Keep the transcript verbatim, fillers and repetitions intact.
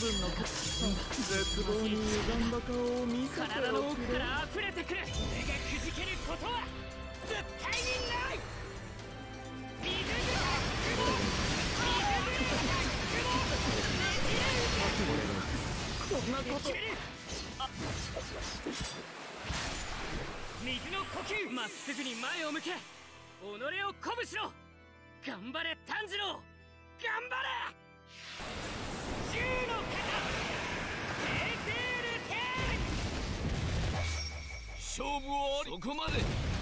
分の絶望に歪んだ顔を見せておくれ。体の奥から溢れてくる。俺がくじけることは絶対にない。水ぐらいこんなこと水の呼吸。まっすぐに前を向け。己を鼓舞しろ。頑張れ炭治郎、頑張れ。銃の型セーテールテール。勝負はそこまで。